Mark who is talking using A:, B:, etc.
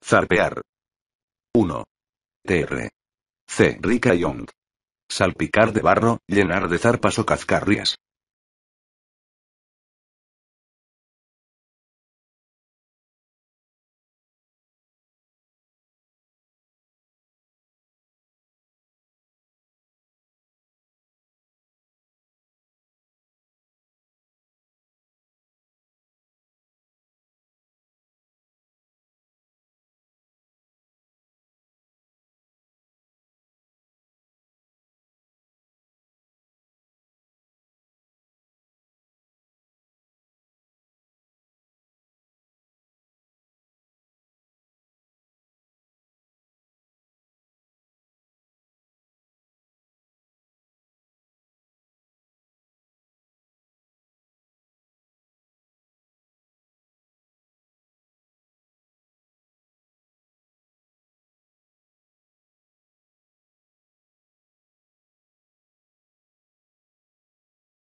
A: Zarpear. 1. Tr. C. Rica Young. Salpicar de barro, llenar de zarpas o cascarrias.